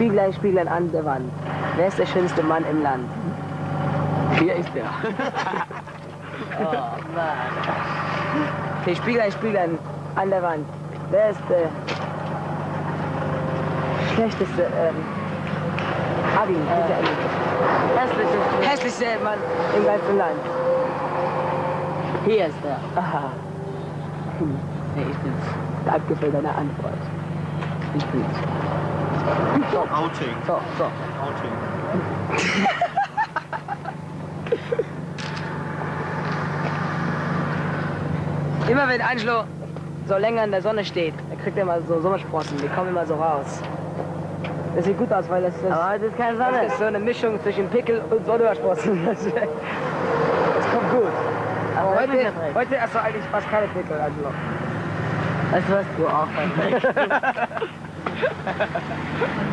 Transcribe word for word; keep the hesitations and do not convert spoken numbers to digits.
Spieglein, Spieglein an der Wand. Wer ist der schönste Mann im Land? Hier ist der. Oh Mann. Okay, Spieglein, Spieglein an der Wand. Wer ist der schlechteste, ähm, Abi, äh, hässlichste, hässlichste Mann im ganzen Land? Hier ist der. Aha. Hm. Nee, ich bin's. Danke für deine Antwort. Ich bin's. So. Outing. So, so. Outing. Immer wenn Angelo so länger in der Sonne steht, dann kriegt er immer so Sommersprossen, die kommen immer so raus. Das sieht gut aus, weil das ist, Aber das ist keine Sonne. das ist so eine Mischung zwischen Pickel und Sommersprossen. Das, das kommt gut. Aber Das heute, ist ja recht. heute hast du eigentlich fast keine Pickel, Angelo. Weißt du was? Du auch.